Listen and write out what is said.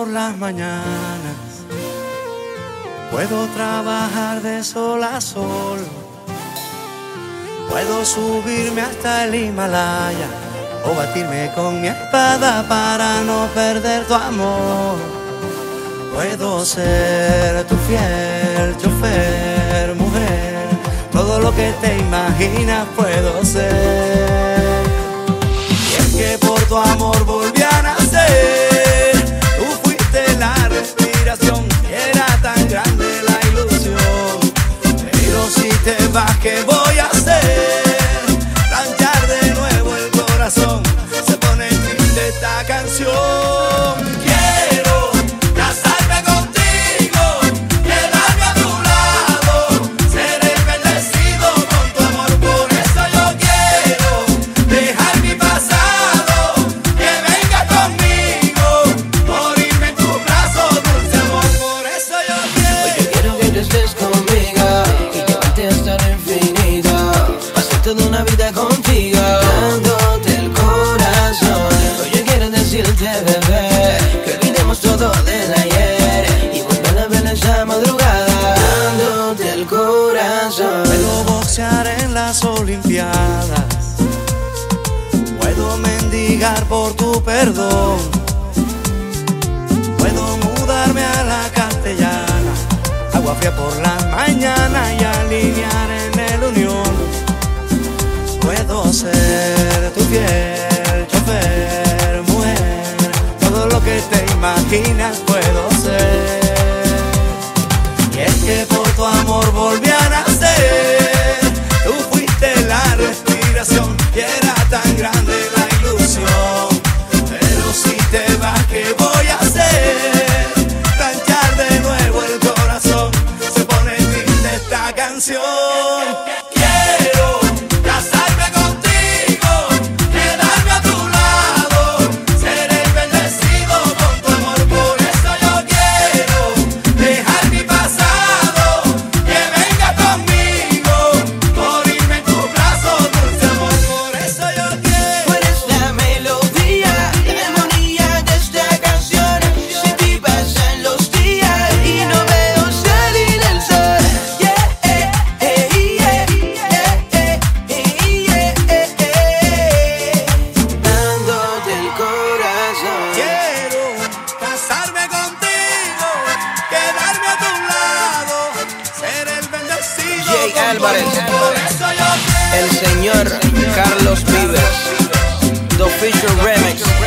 por las mañanas. Puedo trabajar de sol a sol. Puedo subirme hasta el Himalaya o batirme con mi espada para no perder tu amor. Puedo ser tu fiel chofer, mujer. Todo lo que te imaginas puedo ser. Y es que por tu amor volví a nacer. Tú fuiste la respiración y era tan grande la ilusión. Pero si te vas, ¿qué voy a hacer? Planchar de nuevo el corazón. Se pone triste esta canción. Toda una vida contigo, dándote el corazón. Hoy yo quiero decirte, bebé, que olvidemos todo del ayer y volver a ver esa madrugada, dándote el corazón. Puedo boxear en las olimpiadas, puedo mendigar por tu perdón, puedo mudarme a la castellana, agua fría por la mañana y alinear en el Unión. Puedo ser tu fiel chofer, mujer. Todo lo que te imaginas puedo ser. Y es que por tu amor volví a nacer. Tú fuiste la respiración y era tan grande la ilusión. Pero si te vas, ¿qué voy a hacer? Planchar de nuevo el corazón. Se pone triste esta canción. Álvarez, el señor Carlos Vives, The Official Remix.